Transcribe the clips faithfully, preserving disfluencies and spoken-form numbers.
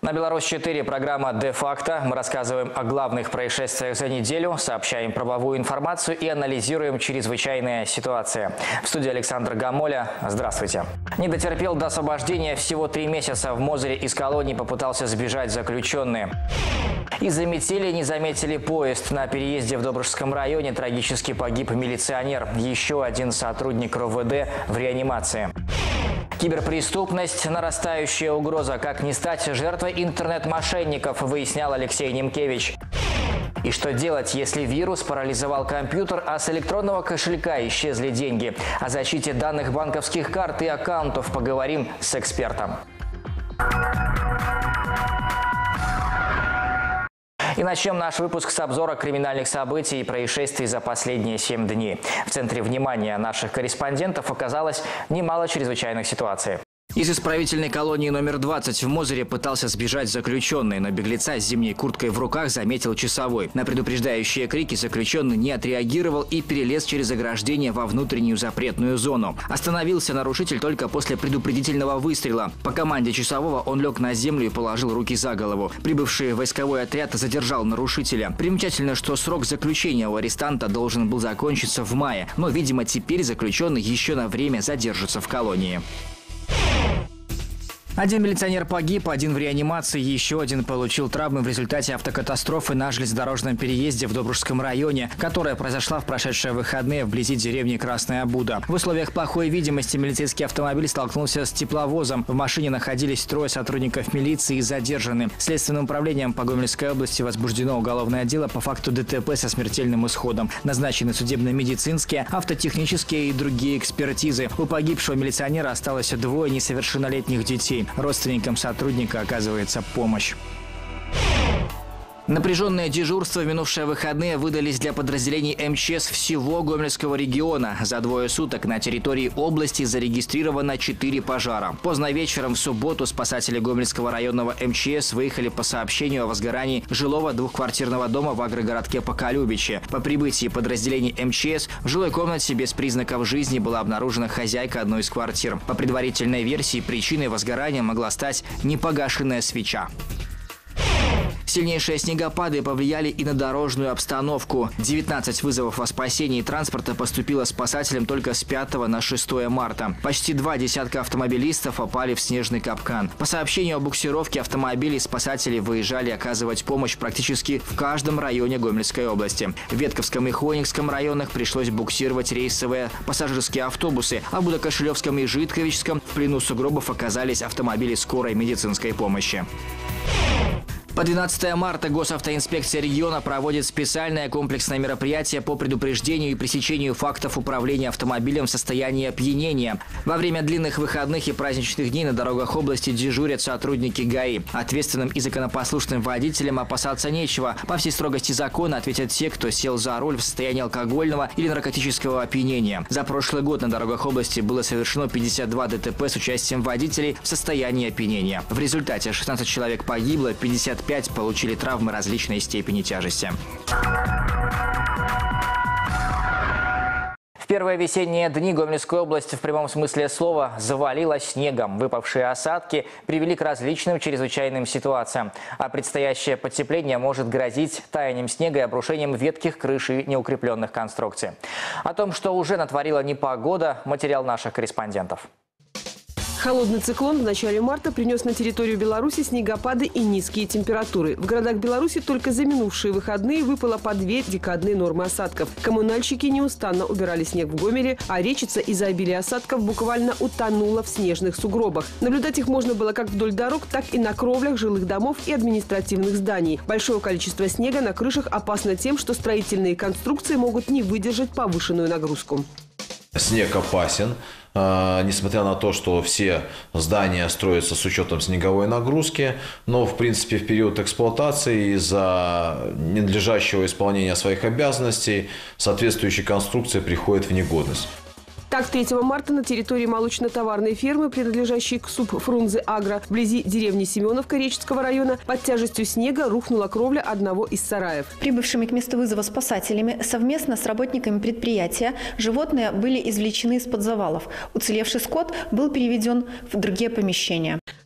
На Беларусь четыре программа «Де-факто». Мы рассказываем о главных происшествиях за неделю, сообщаем правовую информацию и анализируем чрезвычайные ситуации. В студии Александр Гамоля. Здравствуйте. Не дотерпел до освобождения. Всего три месяца в Мозыре из колонии попытался сбежать заключенный. Из-за метели не заметили поезд. На переезде в Добружском районе трагически погиб милиционер. Еще один сотрудник РОВД в реанимации. Киберпреступность – нарастающая угроза. Как не стать жертвой интернет-мошенников, выяснял Алексей Немкевич. И что делать, если вирус парализовал компьютер, а с электронного кошелька исчезли деньги? О защите данных банковских карт и аккаунтов поговорим с экспертом. И начнем наш выпуск с обзора криминальных событий и происшествий за последние семь дней. В центре внимания наших корреспондентов оказалось немало чрезвычайных ситуаций. Из исправительной колонии номер двадцать в Мозыре пытался сбежать заключенный, но беглеца с зимней курткой в руках заметил часовой. На предупреждающие крики заключенный не отреагировал и перелез через ограждение во внутреннюю запретную зону. Остановился нарушитель только после предупредительного выстрела. По команде часового он лег на землю и положил руки за голову. Прибывший войсковой отряд задержал нарушителя. Примечательно, что срок заключения у арестанта должен был закончиться в мае, но, видимо, теперь заключенный еще на время задержится в колонии. Один милиционер погиб, один в реанимации, еще один получил травмы в результате автокатастрофы на железнодорожном переезде в Добружском районе, которая произошла в прошедшие выходные вблизи деревни Красная Буда. В условиях плохой видимости милицейский автомобиль столкнулся с тепловозом. В машине находились трое сотрудников милиции и задержаны. Следственным управлением по Гомельской области возбуждено уголовное дело по факту ДТП со смертельным исходом. Назначены судебно-медицинские, автотехнические и другие экспертизы. У погибшего милиционера осталось двое несовершеннолетних детей. Родственникам сотрудника оказывается помощь. Напряженное дежурство в минувшие выходные выдались для подразделений эм че эс всего Гомельского региона. За двое суток на территории области зарегистрировано четыре пожара. Поздно вечером в субботу спасатели Гомельского районного эм че эс выехали по сообщению о возгорании жилого двухквартирного дома в агрогородке Поколюбичи. По прибытии подразделений эм че эс в жилой комнате без признаков жизни была обнаружена хозяйка одной из квартир. По предварительной версии, причиной возгорания могла стать непогашенная свеча. Сильнейшие снегопады повлияли и на дорожную обстановку. девятнадцать вызовов о спасении транспорта поступило спасателям только с пятого на шестое марта. Почти два десятка автомобилистов попали в снежный капкан. По сообщению о буксировке автомобилей спасатели выезжали оказывать помощь практически в каждом районе Гомельской области. В Ветковском и Хоникском районах пришлось буксировать рейсовые пассажирские автобусы, а в Будокошелевском и Житковичском в плену сугробов оказались автомобили скорой медицинской помощи. По двенадцатое марта Госавтоинспекция региона проводит специальное комплексное мероприятие по предупреждению и пресечению фактов управления автомобилем в состоянии опьянения. Во время длинных выходных и праздничных дней на дорогах области дежурят сотрудники ГАИ. Ответственным и законопослушным водителям опасаться нечего. По всей строгости закона ответят те, кто сел за руль в состоянии алкогольного или наркотического опьянения. За прошлый год на дорогах области было совершено пятьдесят два ДТП с участием водителей в состоянии опьянения. В результате шестнадцать человек погибло, пятьдесят пять получили травмы различной степени тяжести. В первые весенние дни Гомельской области в прямом смысле слова завалило снегом. Выпавшие осадки привели к различным чрезвычайным ситуациям. А предстоящее потепление может грозить таянием снега и обрушением ветхих крыш и неукрепленных конструкций. О том, что уже натворила непогода, материал наших корреспондентов. Холодный циклон в начале марта принес на территорию Беларуси снегопады и низкие температуры. В городах Беларуси только за минувшие выходные выпало по две декадные нормы осадков. Коммунальщики неустанно убирали снег в Гомеле, а речица из-за обилия осадков буквально утонула в снежных сугробах. Наблюдать их можно было как вдоль дорог, так и на кровлях жилых домов и административных зданий. Большое количество снега на крышах опасно тем, что строительные конструкции могут не выдержать повышенную нагрузку. Снег опасен, несмотря на то, что все здания строятся с учетом снеговой нагрузки, но в принципе в период эксплуатации из-за ненадлежащего исполнения своих обязанностей соответствующие конструкции приходят в негодность. Так, третьего марта на территории молочно-товарной фермы, принадлежащей к СУП «Фрунзе Агро», вблизи деревни Семеновка Реческого района, под тяжестью снега рухнула кровля одного из сараев. Прибывшими к месту вызова спасателями совместно с работниками предприятия животные были извлечены из-под завалов. Уцелевший скот был переведен в другие помещения.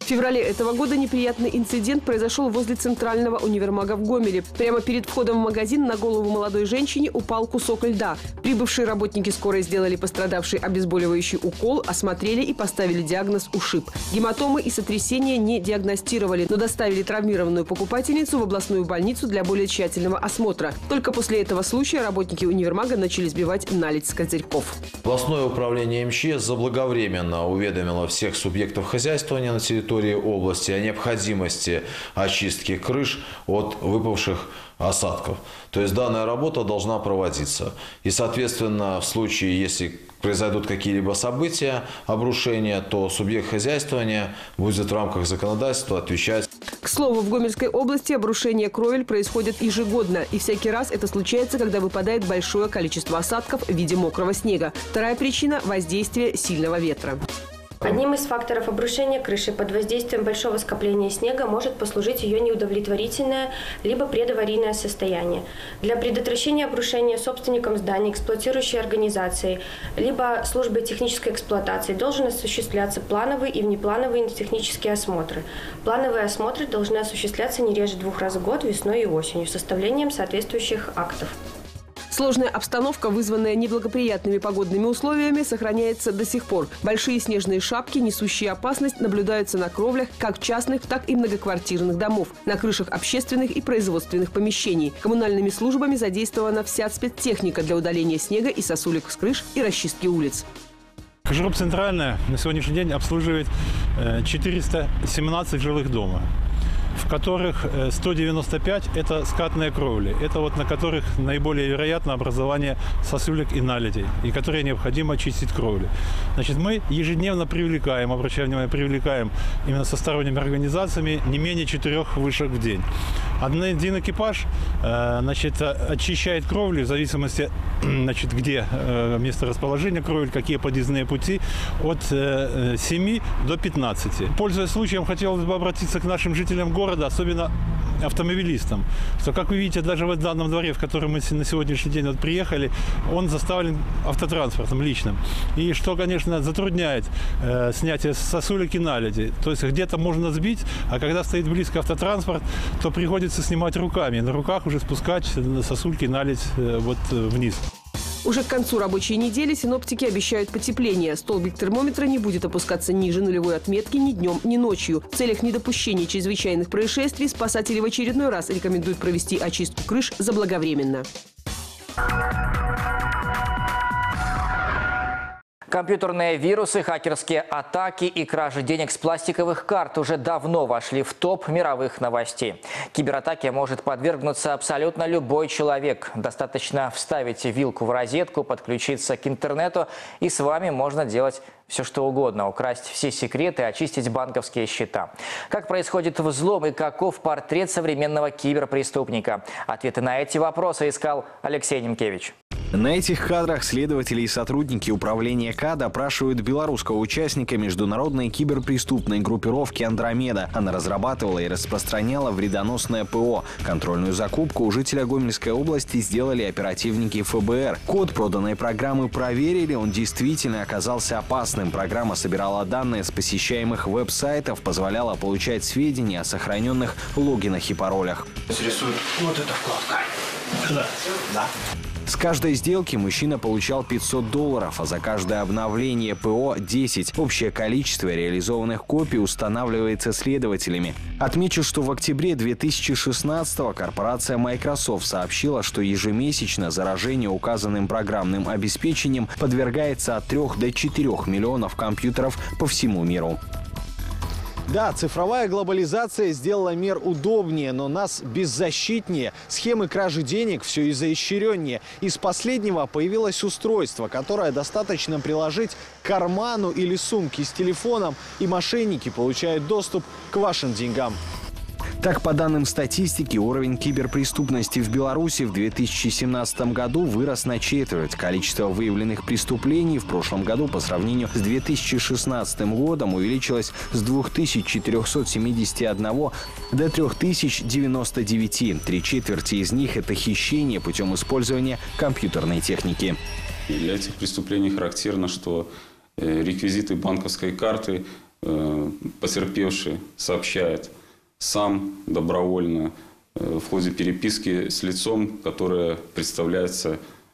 феврале этого года неприятный инцидент произошел возле центрального универмага в Гомеле. Прямо перед входом в магазин на голову молодой женщине упал кусок льда. Прибывшие работники скорой сделали пострадавшей обезболивающий укол, осмотрели и поставили диагноз ушиб. Гематомы и сотрясения не диагностировали, но доставили травмированную покупательницу в областную больницу для более тщательного осмотра. Только после этого случая работники универмага начали сбивать наледь с козырьков. Областное управление эм че эс заблаговременно уведомило всех субъектов хозяйствования на территории области о необходимости очистки крыш от выпавших осадков. То есть данная работа должна проводиться. И, соответственно, в случае, если произойдут какие-либо события, обрушения, то субъект хозяйствования будет в рамках законодательства отвечать. К слову, в Гомельской области обрушения кровель происходят ежегодно. И всякий раз это случается, когда выпадает большое количество осадков в виде мокрого снега. Вторая причина – воздействие сильного ветра. Одним из факторов обрушения крыши под воздействием большого скопления снега может послужить ее неудовлетворительное либо предаварийное состояние. Для предотвращения обрушения собственником здания, эксплуатирующей организацией, либо службой технической эксплуатации должен осуществляться плановые и внеплановые технические осмотры. Плановые осмотры должны осуществляться не реже двух раз в год, весной и осенью, с составлением соответствующих актов. Сложная обстановка, вызванная неблагоприятными погодными условиями, сохраняется до сих пор. Большие снежные шапки, несущие опасность, наблюдаются на кровлях как частных, так и многоквартирных домов, на крышах общественных и производственных помещений. Коммунальными службами задействована вся спецтехника для удаления снега и сосулек с крыш и расчистки улиц. Кожуруб Центральная на сегодняшний день обслуживает четыреста семнадцать жилых дома, в которых сто девяносто пять – это скатные кровли. Это вот на которых наиболее вероятно образование сосулек и наледей, и которые необходимо очистить кровли. Значит, мы ежедневно привлекаем, обращаем внимание, привлекаем именно со сторонними организациями не менее четырех вышек в день. Один экипаж значит, очищает кровли в зависимости, значит, где место расположения кровель, какие подъездные пути, от семи до пятнадцати. Пользуясь случаем, хотелось бы обратиться к нашим жителям города, особенно автомобилистам, что, как вы видите, даже в данном дворе, в который мы на сегодняшний день вот приехали, он заставлен автотранспортом личным. И что, конечно, затрудняет э, снятие сосулек и наледи. То есть где-то можно сбить, а когда стоит близко автотранспорт, то приходится снимать руками. На руках уже спускать сосульки и наледь э, вот э, вниз. Уже к концу рабочей недели синоптики обещают потепление. Столбик термометра не будет опускаться ниже нулевой отметки ни днем, ни ночью. В целях недопущения чрезвычайных происшествий спасатели в очередной раз рекомендуют провести очистку крыш заблаговременно. Компьютерные вирусы, хакерские атаки и кражи денег с пластиковых карт уже давно вошли в топ мировых новостей. Кибератаке может подвергнуться абсолютно любой человек. Достаточно вставить вилку в розетку, подключиться к интернету, и с вами можно делать все что угодно, украсть все секреты, очистить банковские счета. Как происходит взлом и каков портрет современного киберпреступника? Ответы на эти вопросы искал Алексей Немкевич. На этих кадрах следователи и сотрудники управления К допрашивают белорусского участника международной киберпреступной группировки «Андромеда». Она разрабатывала и распространяла вредоносное ПО. Контрольную закупку у жителя Гомельской области сделали оперативники эф бэ эр. Код проданной программы проверили, он действительно оказался опасным. Программа собирала данные с посещаемых веб-сайтов, позволяла получать сведения о сохраненных логинах и паролях. Рисует вот эта вкладка. Сюда. Да. С каждой сделки мужчина получал пятьсот долларов, а за каждое обновление ПО – десять. Общее количество реализованных копий устанавливается следователями. Отмечу, что в октябре две тысячи шестнадцатого корпорация Microsoft сообщила, что ежемесячно заражение указанным программным обеспечением подвергается от трёх до четырёх миллионов компьютеров по всему миру. Да, цифровая глобализация сделала мир удобнее, но нас беззащитнее. Схемы кражи денег все изощреннее. Из последнего появилось устройство, которое достаточно приложить к карману или сумке с телефоном, и мошенники получают доступ к вашим деньгам. Так, по данным статистики, уровень киберпреступности в Беларуси в две тысячи семнадцатом году вырос на четверть. Количество выявленных преступлений в прошлом году по сравнению с две тысячи шестнадцатым годом увеличилось с двух тысяч четырёхсот семидесяти одного до трёх тысяч девяноста девяти. Три четверти из них – это хищение путем использования компьютерной техники. Для этих преступлений характерно, что реквизиты банковской карты потерпевший сообщает сам добровольно в ходе переписки с лицом, которое представляется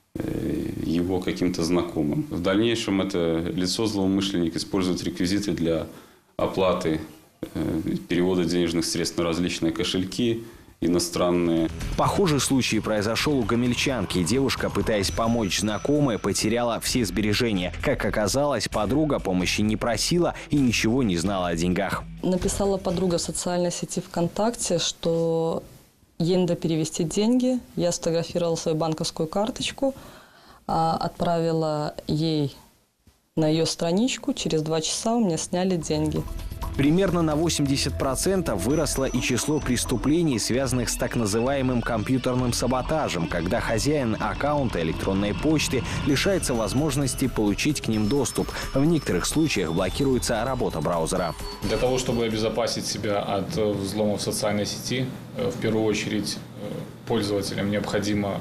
его каким-то знакомым. В дальнейшем это лицо-злоумышленник использует реквизиты для оплаты перевода денежных средств на различные кошельки иностранные. Похожий случай произошел у гомельчанки. Девушка, пытаясь помочь знакомой, потеряла все сбережения. Как оказалось, подруга помощи не просила и ничего не знала о деньгах. Написала подруга в социальной сети ВКонтакте, что ей надо перевести деньги. Я сфотографировала свою банковскую карточку, отправила ей на ее страничку. Через два часа у меня сняли деньги. Примерно на восемьдесят процентов выросло и число преступлений, связанных с так называемым компьютерным саботажем, когда хозяин аккаунта электронной почты лишается возможности получить к ним доступ. В некоторых случаях блокируется работа браузера. Для того, чтобы обезопасить себя от взлома в социальной сети, в первую очередь пользователям необходимо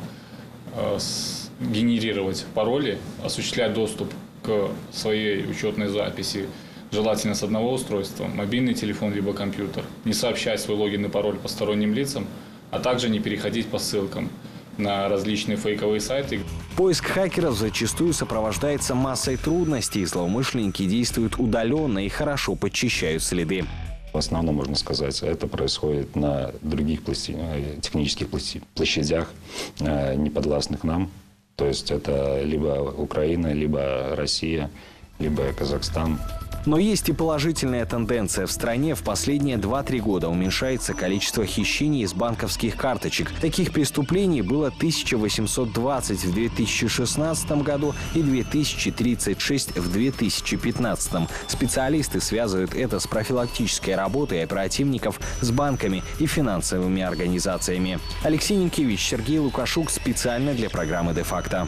генерировать пароли, осуществлять доступ к своей учетной записи, желательно с одного устройства, мобильный телефон либо компьютер, не сообщать свой логин и пароль посторонним лицам, а также не переходить по ссылкам на различные фейковые сайты. Поиск хакеров зачастую сопровождается массой трудностей. Злоумышленники действуют удаленно и хорошо подчищают следы. В основном, можно сказать, это происходит на других площадь... технических площадях, не подвластных нам. То есть это либо Украина, либо Россия, либо Казахстан. Но есть и положительная тенденция. В стране в последние два-три года уменьшается количество хищений из банковских карточек. Таких преступлений было тысяча восемьсот двадцать в две тысячи шестнадцатом году и две тысячи тридцать шесть в две тысячи пятнадцатом. Специалисты связывают это с профилактической работой оперативников с банками и финансовыми организациями. Алексей Нинкевич, Сергей Лукашук специально для программы «Де-факто».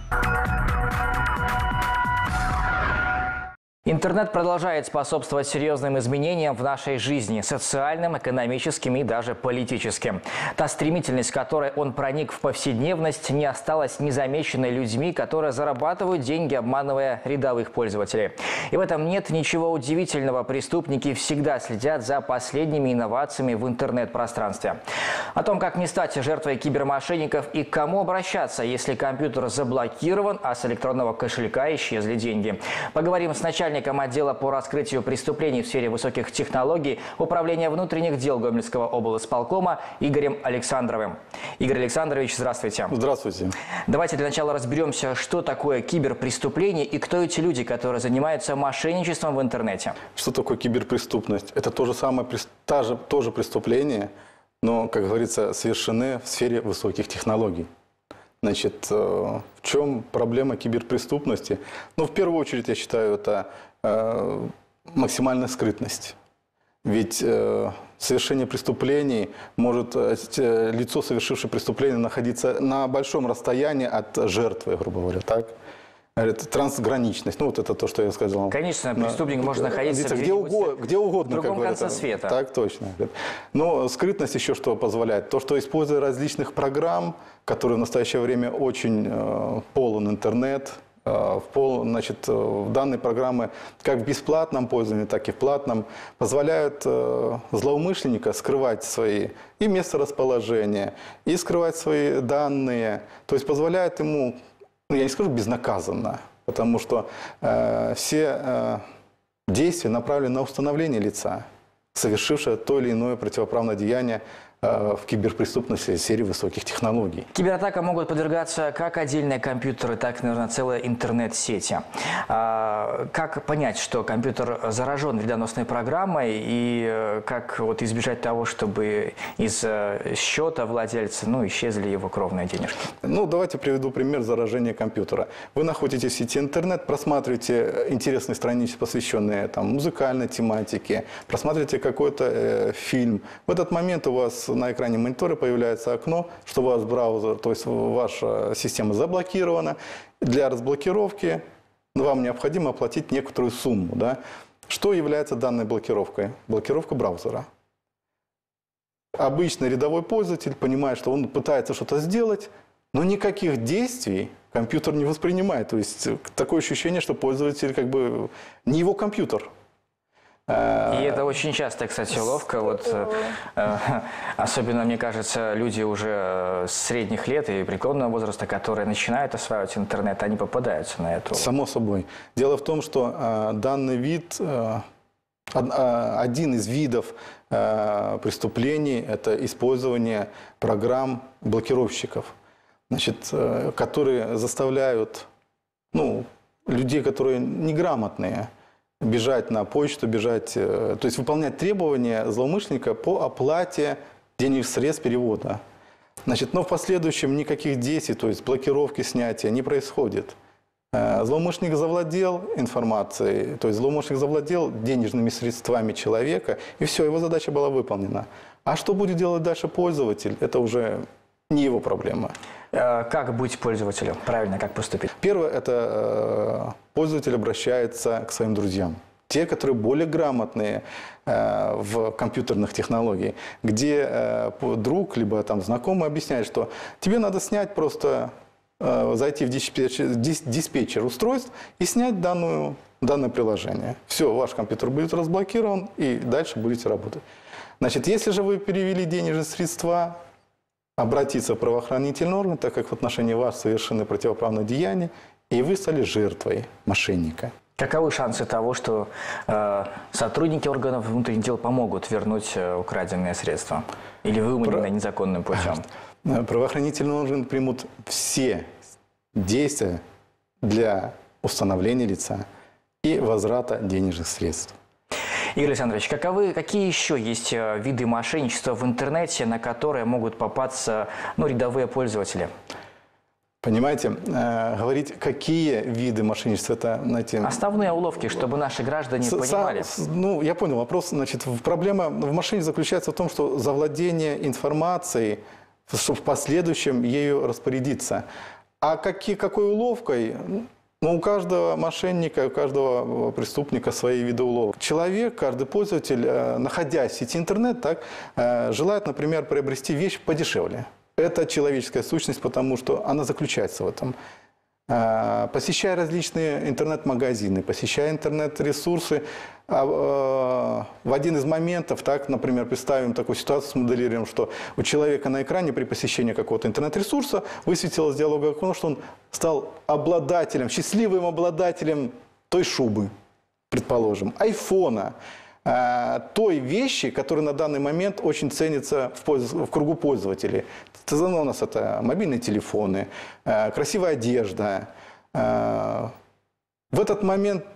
Интернет продолжает способствовать серьезным изменениям в нашей жизни – социальным, экономическим и даже политическим. Та стремительность, которой он проник в повседневность, не осталась незамеченной людьми, которые зарабатывают деньги, обманывая рядовых пользователей. И в этом нет ничего удивительного. Преступники всегда следят за последними инновациями в интернет-пространстве. О том, как не стать жертвой кибермошенников и к кому обращаться, если компьютер заблокирован, а с электронного кошелька исчезли деньги. Поговорим с начальником отдела по раскрытию преступлений в сфере высоких технологий Управления внутренних дел Гомельского облсполкома Игорем Александровым. Игорь Александрович, здравствуйте. Здравствуйте. Давайте для начала разберемся, что такое киберпреступление и кто эти люди, которые занимаются мошенничеством в интернете. Что такое киберпреступность? Это то же самое, та же, тоже преступление, но, как говорится, совершены в сфере высоких технологий. Значит, в чем проблема киберпреступности? Ну, в первую очередь, я считаю, это э, максимальная скрытность. Ведь э, совершение преступлений может э, лицо, совершившее преступление, находиться на большом расстоянии от жертвы, грубо говоря, так? Это трансграничность. Ну, вот это то, что я сказал. Конечно, преступник на, может находиться где, угодно, где угодно. В другом как конце говорят. света. Так точно. Но скрытность еще что позволяет? То, что используя различных программ, которые в настоящее время очень э, полон интернет, э, в, пол, значит, в данные программы как в бесплатном пользовании, так и в платном, позволяют э, злоумышленника скрывать свои и месторасположения, и скрывать свои данные. То есть позволяет ему... Я не скажу безнаказанно, потому что э, все э, действия направлены на установление лица, совершившего то или иное противоправное деяние э, в киберпреступности в сфере высоких технологий. Кибератакам могут подвергаться как отдельные компьютеры, так и, наверное, целые интернет-сети. А, как понять, что компьютер заражен вредоносной программой и как вот избежать того, чтобы из счета владельца ну, исчезли его кровные денежки? Ну, давайте приведу пример заражения компьютера. Вы находитесь в сети интернет, просматриваете интересные страницы, посвященные там, музыкальной тематике, просматриваете какой-то э, фильм. В этот момент у вас на экране монитора появляется окно, что у вас браузер, то есть ваша система заблокирована. Для разблокировки вам необходимо оплатить некоторую сумму. Да? Что является данной блокировкой? Блокировка браузера. Обычный рядовой пользователь понимает, что он пытается что-то сделать, но никаких действий компьютер не воспринимает. То есть такое ощущение, что пользователь как бы не его компьютер. И это очень часто, кстати, уловка. Вот, э, особенно, мне кажется, люди уже средних лет и преклонного возраста, которые начинают осваивать интернет, они попадаются на эту. Само собой. Дело в том, что э, данный вид, э, один из видов э, преступлений – это использование программ блокировщиков, значит, э, которые заставляют, ну, людей, которые неграмотные, бежать на почту, бежать, то есть выполнять требования злоумышленника по оплате денежных средств перевода. Значит, но в последующем никаких действий, то есть блокировки, снятия не происходит. Злоумышленник завладел информацией, то есть злоумышленник завладел денежными средствами человека, и все, его задача была выполнена. А что будет делать дальше пользователь, это уже не его проблема. Как быть пользователем? Правильно, как поступить? Первое, это пользователь обращается к своим друзьям. Те, которые более грамотные э, в компьютерных технологиях, где э, друг, либо там знакомый объясняет, что тебе надо снять просто, э, зайти в диспетчер, диспетчер устройств и снять данную, данное приложение. Все, ваш компьютер будет разблокирован, и дальше будете работать. Значит, если же вы перевели денежные средства, обратиться в правоохранительный орган, так как в отношении вас совершены противоправные деяния, и вы стали жертвой мошенника. Каковы шансы того, что э, сотрудники органов внутренних дел помогут вернуть э, украденные средства? Или выманенные Про... незаконным путем? Правоохранительные органы примут все действия для установления лица и возврата денежных средств. Игорь Александрович, каковы, какие еще есть виды мошенничества в интернете, на которые могут попасться, ну, рядовые пользователи? Понимаете, э, говорить, какие виды мошенничества, это, знаете... Основные уловки, чтобы наши граждане с, понимали. С, ну, я понял вопрос. Значит, проблема в мошенничестве заключается в том, что завладение информацией, чтобы в последующем ею распорядиться. А какие, какой уловкой... Но у каждого мошенника, у каждого преступника свои виды уловок. Человек, каждый пользователь, находясь в сети интернет, так, желает, например, приобрести вещь подешевле. Это человеческая сущность, потому что она заключается в этом. Посещая различные интернет-магазины, посещая интернет-ресурсы, в один из моментов, так, например, представим такую ситуацию, смоделируем, что у человека на экране при посещении какого-то интернет-ресурса высветилось диалоговое окно, что он стал обладателем, счастливым обладателем той шубы, предположим, айфона, той вещи, которая на данный момент очень ценится в, польз... в кругу пользователей. У нас это мобильные телефоны, красивая одежда. В этот момент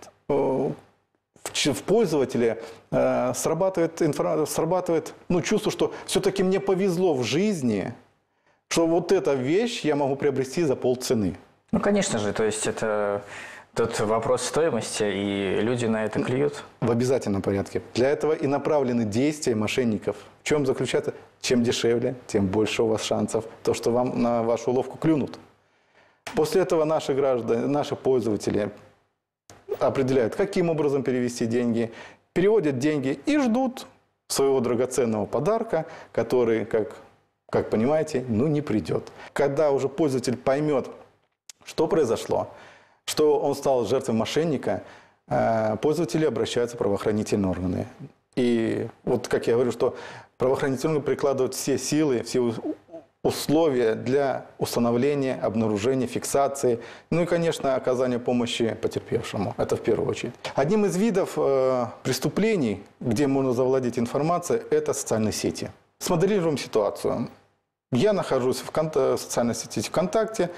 в пользователе срабатывает, срабатывает ну, чувство, что все-таки мне повезло в жизни, что вот эта вещь я могу приобрести за полцены. Ну, конечно же, то есть это... Тут вопрос стоимости, и люди на это клюют? В обязательном порядке. Для этого и направлены действия мошенников. В чем заключается? Чем дешевле, тем больше у вас шансов, то, что вам на вашу уловку клюнут. После этого наши граждане, наши пользователи определяют, каким образом перевести деньги, переводят деньги и ждут своего драгоценного подарка, который, как, как понимаете, ну не придет. Когда уже пользователь поймет, что произошло, что он стал жертвой мошенника, пользователи обращаются в правоохранительные органы. И вот, как я говорю, что правоохранительные органы прикладывают все силы, все условия для установления, обнаружения, фиксации, ну и, конечно, оказания помощи потерпевшему. Это в первую очередь. Одним из видов э, преступлений, где можно завладеть информацией, это социальные сети. Смоделируем ситуацию. Я нахожусь в, кон- в социальной сети ВКонтакте,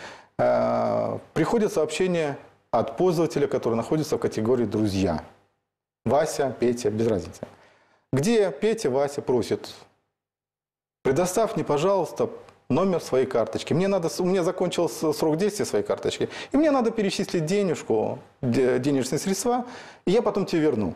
приходит сообщение от пользователя, который находится в категории «Друзья». Вася, Петя, без разницы. Где Петя, Вася просит: предоставь мне, пожалуйста, номер своей карточки. Мне надо, у меня закончился срок действия своей карточки, и мне надо перечислить денежку, денежные средства, и я потом тебе верну.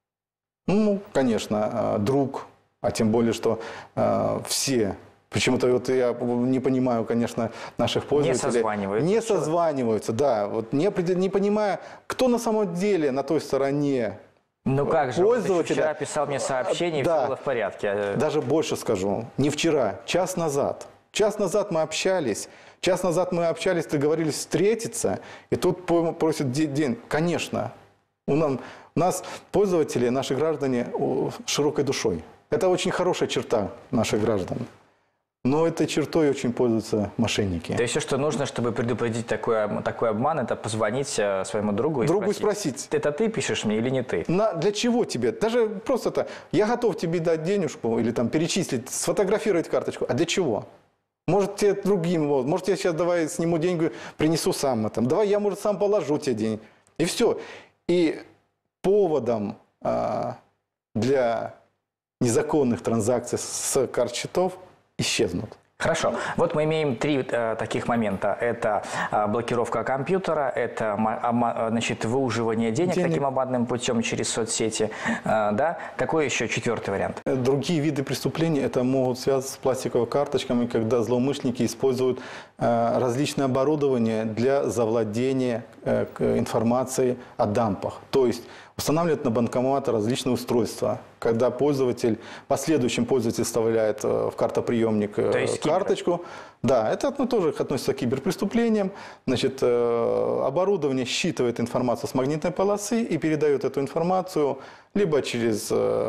Ну, конечно, друг, а тем более, что все... Почему-то вот я не понимаю, конечно, наших пользователей. Не созваниваются. Не созваниваются, да. Вот не, не понимая, кто на самом деле на той стороне. Ну как же, пользователя. вот вчера писал мне сообщение, и да. все было в порядке. Даже больше скажу. Не вчера, час назад. Час назад мы общались. Час назад мы общались, договорились встретиться. И тут просят день. Конечно, У нас, у нас пользователи, наши граждане широкой душой. Это очень хорошая черта наших граждан. Но этой чертой очень пользуются мошенники. То есть все, что нужно, чтобы предупредить такой, такой обман, это позвонить своему другу и другу спросить. спросить. Это ты пишешь мне или не ты? На, для чего тебе? Даже просто так. Я готов тебе дать денежку или там перечислить, сфотографировать карточку. А для чего? Может, тебе другим, вот, может, я сейчас давай сниму деньги, принесу сам. Там, давай я, может, сам положу тебе деньги. И все. И поводом а, для незаконных транзакций с карт-счетов исчезнут. Хорошо. Вот мы имеем три э, таких момента. Это э, блокировка компьютера, это э, значит, выуживание денег, денег таким обманным путем через соцсети. Э, да? Какой еще четвертый вариант? Другие виды преступлений это могут связаться с пластиковыми карточками, когда злоумышленники используют э, различное оборудование для завладения э, информацией о дампах. То есть устанавливают на банкоматы различные устройства, когда пользователь, последующим пользователь вставляет в картоприемник карточку. Да, это ну, тоже относится к киберпреступлениям. Значит, оборудование считывает информацию с магнитной полосы и передает эту информацию либо через,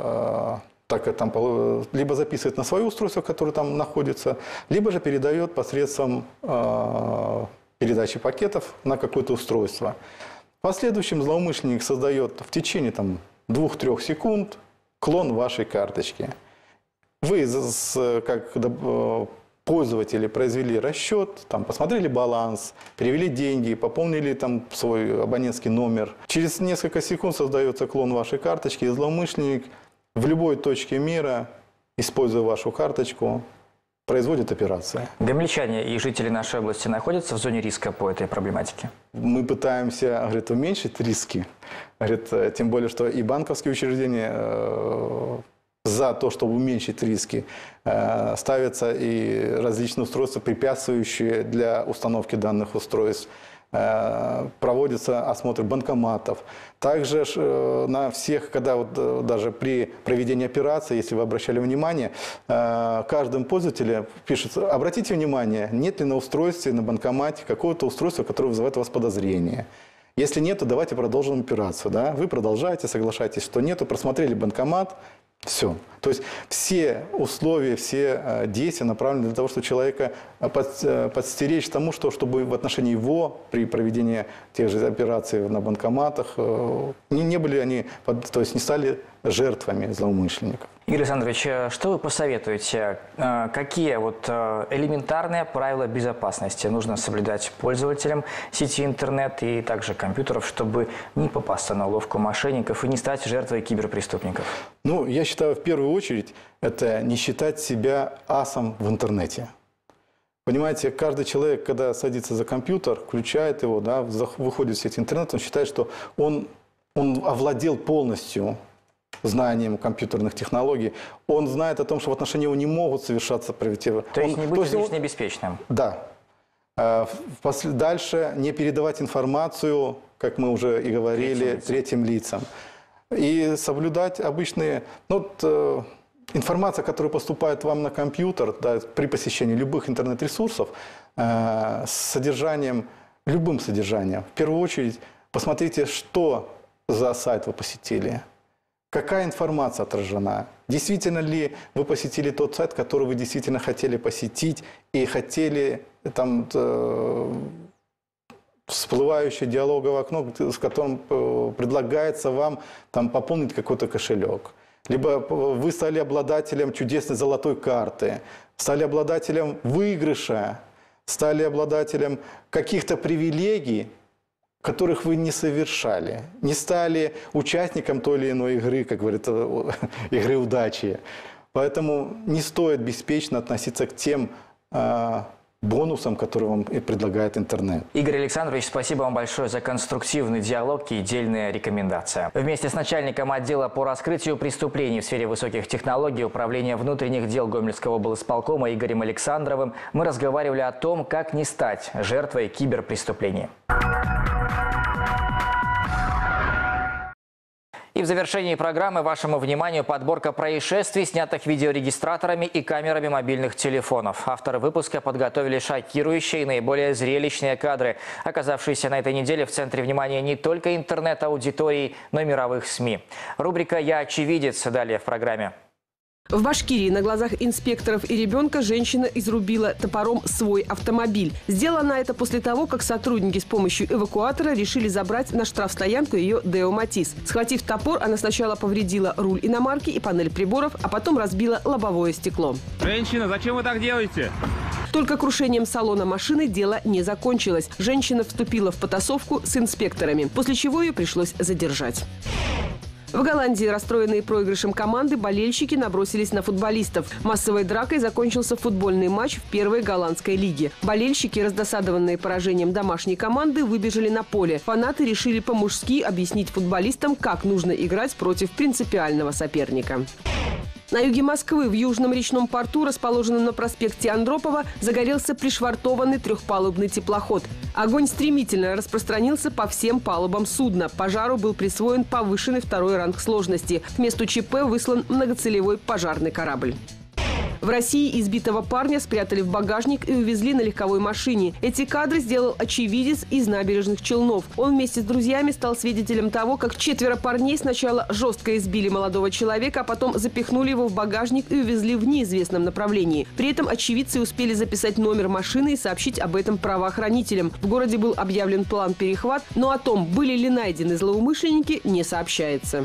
так, там, либо записывает на свое устройство, которое там находится, либо же передает посредством передачи пакетов на какое-то устройство. В последующем злоумышленник создает в течение двух-трёх секунд клон вашей карточки. Вы, как пользователи, произвели расчет, там, посмотрели баланс, перевели деньги, пополнили там, свой абонентский номер. Через несколько секунд создается клон вашей карточки, и злоумышленник в любой точке мира, используя вашу карточку, производит операции. Гомельчане и жители нашей области находятся в зоне риска по этой проблематике? Мы пытаемся, говорит, уменьшить риски. Говорит, тем более, что и банковские учреждения э, за то, чтобы уменьшить риски, э, ставятся и различные устройства, препятствующие для установки данных устройств. Э, проводятся осмотры банкоматов. Также э, на всех, когда вот, даже при проведении операции, если вы обращали внимание, э, каждому пользователю пишется: обратите внимание, нет ли на устройстве, на банкомате какого-то устройства, которое вызывает у вас подозрение. Если нет, то давайте продолжим операцию. Да? Вы продолжаете, соглашаетесь, что нет, просмотрели банкомат, все. То есть все условия, все действия направлены для того, чтобы человека подстеречь тому, что, чтобы в отношении его при проведении тех же операций на банкоматах не, не были они, то есть не стали жертвами злоумышленников. Игорь Александрович, что вы посоветуете? Какие вот элементарные правила безопасности нужно соблюдать пользователям сети интернет и также компьютеров, чтобы не попасться на уловку мошенников и не стать жертвой киберпреступников? Ну, я считаю, в первую очередь, это не считать себя асом в интернете. Понимаете, каждый человек, когда садится за компьютер, включает его, да, выходит в сеть интернет, он считает, что он, он овладел полностью знанием компьютерных технологий. Он знает о том, что в отношении его не могут совершаться правительства. То есть он, не быть излишне он, беспечным? Да. Дальше не передавать информацию, как мы уже и говорили, третьим лицам. Третьим лицам. И соблюдать обычные... Ну, вот, информация, которая поступает вам на компьютер, да, при посещении любых интернет-ресурсов, э, с содержанием, любым содержанием. В первую очередь, посмотрите, что за сайт вы посетили, какая информация отражена, действительно ли вы посетили тот сайт, который вы действительно хотели посетить и хотели там... Э, всплывающее диалоговое окно, с которым предлагается вам там, пополнить какой-то кошелек. Либо вы стали обладателем чудесной золотой карты, стали обладателем выигрыша, стали обладателем каких-то привилегий, которых вы не совершали. Не стали участником той или иной игры, как говорится, игры удачи. Поэтому не стоит беспечно относиться к тем бонусам, которые вам и предлагает интернет. Игорь Александрович, спасибо вам большое за конструктивный диалог и дельные рекомендации. Вместе с начальником отдела по раскрытию преступлений в сфере высоких технологий Управления внутренних дел Гомельского облсполкома Игорем Александровым мы разговаривали о том, как не стать жертвой киберпреступлений. И И в завершении программы вашему вниманию подборка происшествий, снятых видеорегистраторами и камерами мобильных телефонов. Авторы выпуска подготовили шокирующие и наиболее зрелищные кадры, оказавшиеся на этой неделе в центре внимания не только интернет-аудитории, но и мировых СМИ. Рубрика «Я очевидец» далее в программе. В Башкирии на глазах инспекторов и ребенка женщина изрубила топором свой автомобиль. Сделано это после того, как сотрудники с помощью эвакуатора решили забрать на штрафстоянку ее Део Матис. Схватив топор, она сначала повредила руль иномарки и панель приборов, а потом разбила лобовое стекло. Женщина, зачем вы так делаете? Только крушением салона машины дело не закончилось. Женщина вступила в потасовку с инспекторами, после чего ее пришлось задержать. В Голландии, расстроенные проигрышем команды, болельщики набросились на футболистов. Массовой дракой закончился футбольный матч в первой голландской лиге. Болельщики, раздосадованные поражением домашней команды, выбежали на поле. Фанаты решили по-мужски объяснить футболистам, как нужно играть против принципиального соперника. На юге Москвы, в Южном речном порту, расположенном на проспекте Андропова, загорелся пришвартованный трехпалубный теплоход. Огонь стремительно распространился по всем палубам судна. Пожару был присвоен повышенный второй ранг сложности. К месту ЧП выслан многоцелевой пожарный корабль. В России избитого парня спрятали в багажник и увезли на легковой машине. Эти кадры сделал очевидец из набережных Челнов. Он вместе с друзьями стал свидетелем того, как четверо парней сначала жестко избили молодого человека, а потом запихнули его в багажник и увезли в неизвестном направлении. При этом очевидцы успели записать номер машины и сообщить об этом правоохранителям. В городе был объявлен план перехват, но о том, были ли найдены злоумышленники, не сообщается.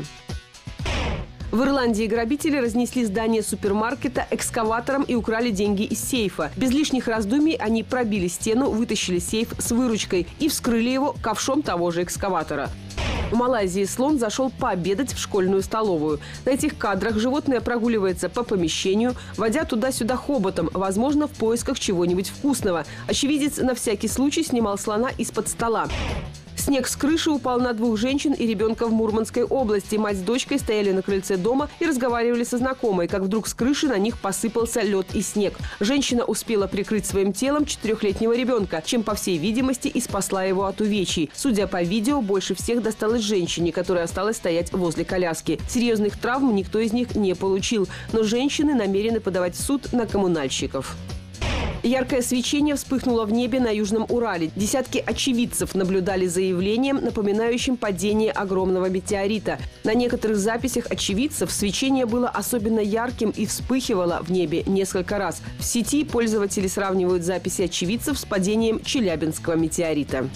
В Ирландии грабители разнесли здание супермаркета экскаватором и украли деньги из сейфа. Без лишних раздумий они пробили стену, вытащили сейф с выручкой и вскрыли его ковшом того же экскаватора. В Малайзии слон зашел пообедать в школьную столовую. На этих кадрах животное прогуливается по помещению, водя туда-сюда хоботом, возможно, в поисках чего-нибудь вкусного. Очевидец на всякий случай снимал слона из-под стола. Снег с крыши упал на двух женщин и ребенка в Мурманской области. Мать с дочкой стояли на крыльце дома и разговаривали со знакомой, как вдруг с крыши на них посыпался лед и снег. Женщина успела прикрыть своим телом четырехлетнего ребенка, чем, по всей видимости, и спасла его от увечий. Судя по видео, больше всех досталось женщине, которая осталась стоять возле коляски. Серьезных травм никто из них не получил, но женщины намерены подавать в суд на коммунальщиков. Яркое свечение вспыхнуло в небе на Южном Урале. Десятки очевидцев наблюдали за явлением, напоминающим падение огромного метеорита. На некоторых записях очевидцев свечение было особенно ярким и вспыхивало в небе несколько раз. В сети пользователи сравнивают записи очевидцев с падением Челябинского метеорита.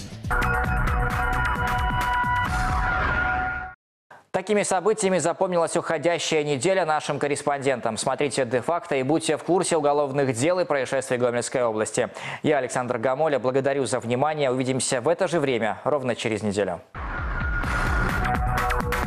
Такими событиями запомнилась уходящая неделя нашим корреспондентам. Смотрите «Де-факто» и будьте в курсе уголовных дел и происшествий Гомельской области. Я, Александр Гамоля, благодарю за внимание. Увидимся в это же время, ровно через неделю.